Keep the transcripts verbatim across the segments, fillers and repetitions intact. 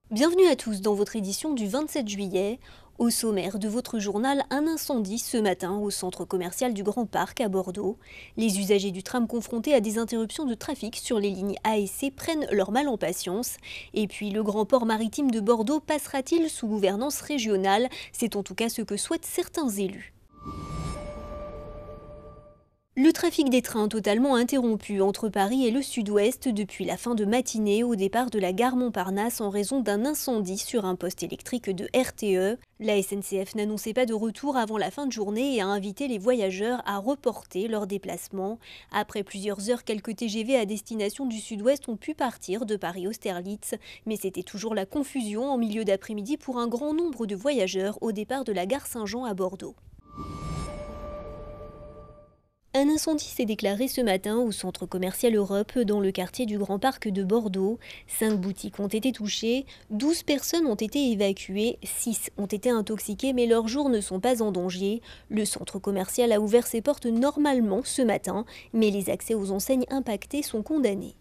Bienvenue à tous dans votre édition du vingt-sept juillet. Au sommaire de votre journal, un incendie ce matin au centre commercial du Grand Parc à Bordeaux. Les usagers du tram confrontés à des interruptions de trafic sur les lignes A et C prennent leur mal en patience. Et puis le grand port maritime de Bordeaux passera-t-il sous gouvernance régionale? C'est en tout cas ce que souhaitent certains élus. Le trafic des trains totalement interrompu entre Paris et le sud-ouest depuis la fin de matinée au départ de la gare Montparnasse en raison d'un incendie sur un poste électrique de R T E. La S N C F n'annonçait pas de retour avant la fin de journée et a invité les voyageurs à reporter leur déplacement. Après plusieurs heures, quelques T G V à destination du sud-ouest ont pu partir de Paris-Austerlitz. Mais c'était toujours la confusion en milieu d'après-midi pour un grand nombre de voyageurs au départ de la gare Saint-Jean à Bordeaux. Un incendie s'est déclaré ce matin au centre commercial Europe dans le quartier du Grand Parc de Bordeaux. Cinq boutiques ont été touchées, douze personnes ont été évacuées, six ont été intoxiquées mais leurs jours ne sont pas en danger. Le centre commercial a ouvert ses portes normalement ce matin, mais les accès aux enseignes impactées sont condamnés.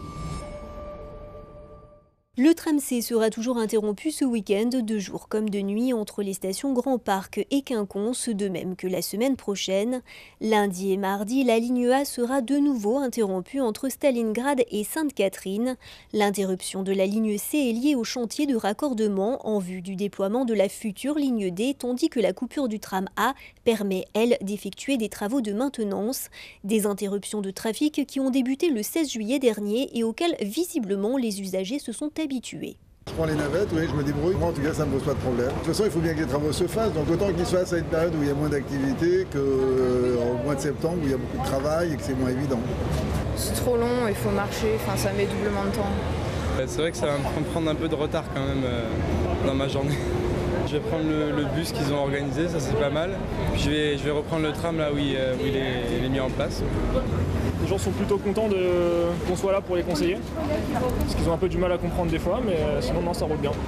Le tram C sera toujours interrompu ce week-end, de jour comme de nuit, entre les stations Grand Parc et Quinconce, de même que la semaine prochaine. Lundi et mardi, la ligne A sera de nouveau interrompue entre Stalingrad et Sainte-Catherine. L'interruption de la ligne C est liée au chantier de raccordement en vue du déploiement de la future ligne D, tandis que la coupure du tram A permet, elle, d'effectuer des travaux de maintenance. Des interruptions de trafic qui ont débuté le seize juillet dernier et auxquelles, visiblement, les usagers se sont habitués. Habitué. Je prends les navettes, oui, je me débrouille. Moi, en tout cas, ça ne me pose pas de problème. De toute façon, il faut bien que les travaux se fassent. Donc, autant qu'ils se fassent à une période où il y a moins d'activité qu'au euh, mois de septembre où il y a beaucoup de travail et que c'est moins évident. C'est trop long, il faut marcher, enfin, ça met doublement de temps. C'est vrai que ça va me prendre un peu de retard quand même euh, dans ma journée. Je vais prendre le, le bus qu'ils ont organisé, ça c'est pas mal. Puis je vais, je vais reprendre le tram là où il, où il, est, il est mis en place. Les gens sont plutôt contents qu'on soit là pour les conseiller, parce qu'ils ont un peu du mal à comprendre des fois, mais sinon non, ça roule bien.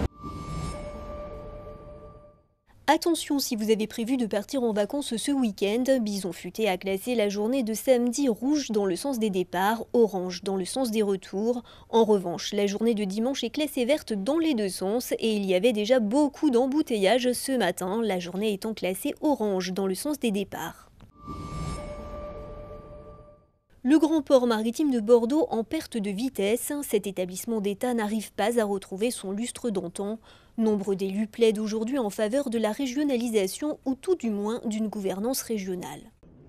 Attention si vous avez prévu de partir en vacances ce week-end, Bison Futé a classé la journée de samedi rouge dans le sens des départs, orange dans le sens des retours. En revanche, la journée de dimanche est classée verte dans les deux sens et il y avait déjà beaucoup d'embouteillages ce matin, la journée étant classée orange dans le sens des départs. Le grand port maritime de Bordeaux en perte de vitesse, cet établissement d'État n'arrive pas à retrouver son lustre d'antan. Nombre d'élus plaident aujourd'hui en faveur de la régionalisation ou tout du moins d'une gouvernance régionale.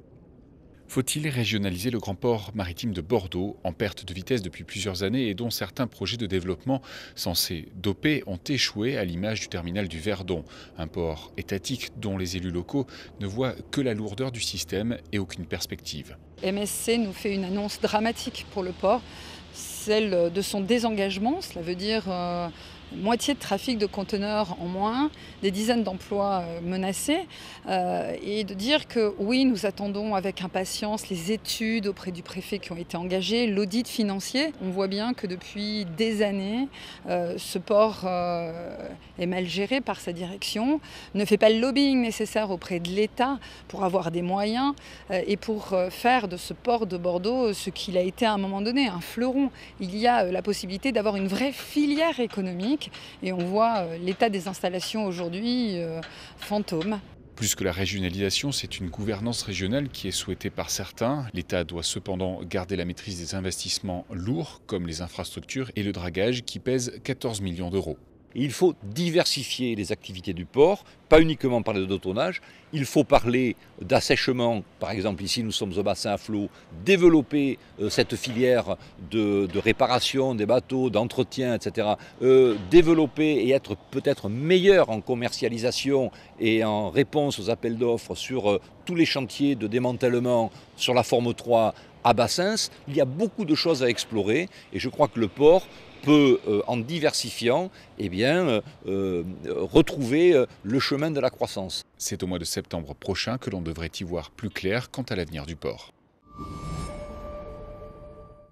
Faut-il régionaliser le grand port maritime de Bordeaux, en perte de vitesse depuis plusieurs années et dont certains projets de développement censés doper ont échoué à l'image du terminal du Verdon, un port étatique dont les élus locaux ne voient que la lourdeur du système et aucune perspective. M S C nous fait une annonce dramatique pour le port, celle de son désengagement, cela veut dire euh, moitié de trafic de conteneurs en moins, des dizaines d'emplois euh, menacés, euh, et de dire que oui, nous attendons avec impatience les études auprès du préfet qui ont été engagées, l'audit financier. On voit bien que depuis des années, euh, ce port euh, est mal géré par sa direction, ne fait pas le lobbying nécessaire auprès de l'État pour avoir des moyens euh, et pour euh, faire de ce port de Bordeaux ce qu'il a été à un moment donné, un fleuron. Il y a euh, la possibilité d'avoir une vraie filière économique. Et on voit euh, l'état des installations aujourd'hui euh, fantôme. Plus que la régionalisation, c'est une gouvernance régionale qui est souhaitée par certains. L'État doit cependant garder la maîtrise des investissements lourds, comme les infrastructures et le dragage, qui pèsent quatorze millions d'euros. Il faut diversifier les activités du port, pas uniquement parler de tonnage. Il faut parler d'assèchement, par exemple ici nous sommes au bassin à flot, développer euh, cette filière de, de réparation des bateaux, d'entretien, et cetera. Euh, développer et être peut-être meilleur en commercialisation et en réponse aux appels d'offres sur euh, tous les chantiers de démantèlement sur la forme trois à Bassens. Il y a beaucoup de choses à explorer et je crois que le port peut, euh, en diversifiant, eh bien, euh, euh, retrouver euh, le chemin de la croissance. C'est au mois de septembre prochain que l'on devrait y voir plus clair quant à l'avenir du port.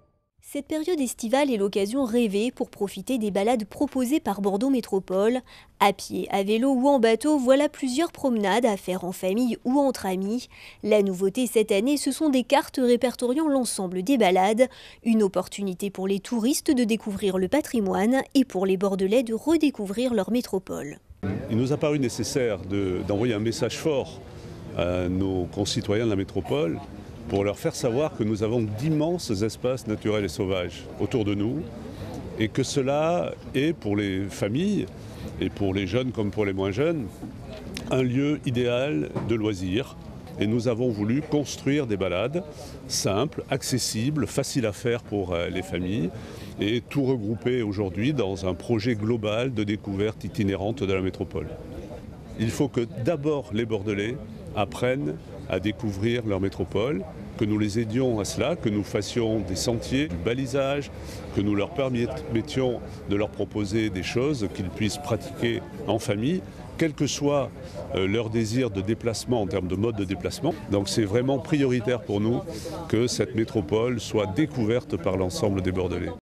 Cette période estivale est l'occasion rêvée pour profiter des balades proposées par Bordeaux Métropole. À pied, à vélo ou en bateau, voilà plusieurs promenades à faire en famille ou entre amis. La nouveauté cette année, ce sont des cartes répertoriant l'ensemble des balades. Une opportunité pour les touristes de découvrir le patrimoine et pour les Bordelais de redécouvrir leur métropole. Il nous a paru nécessaire de, d'envoyer un message fort à nos concitoyens de la métropole pour leur faire savoir que nous avons d'immenses espaces naturels et sauvages autour de nous et que cela est pour les familles et pour les jeunes comme pour les moins jeunes un lieu idéal de loisirs. Et nous avons voulu construire des balades simples, accessibles, faciles à faire pour les familles et tout regrouper aujourd'hui dans un projet global de découverte itinérante de la métropole. Il faut que d'abord les Bordelais apprennent à découvrir leur métropole, que nous les aidions à cela, que nous fassions des sentiers, du balisage, que nous leur permettions de leur proposer des choses qu'ils puissent pratiquer en famille, quel que soit leur désir de déplacement en termes de mode de déplacement. Donc c'est vraiment prioritaire pour nous que cette métropole soit découverte par l'ensemble des Bordelais.